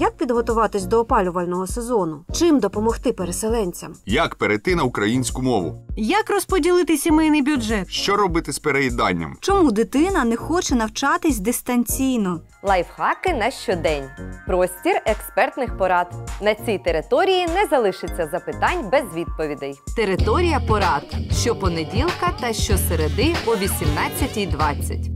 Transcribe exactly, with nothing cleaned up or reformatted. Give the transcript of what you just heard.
Як підготуватись до опалювального сезону? Чим допомогти переселенцям? Як перейти на українську мову? Як розподілити сімейний бюджет? Що робити з переїданням? Чому дитина не хоче навчатись дистанційно? Лайфхаки на щодень. Простір експертних порад. На цій території не залишиться запитань без відповідей. Територія порад. Щопонеділка та щосереди о вісімнадцятій двадцять.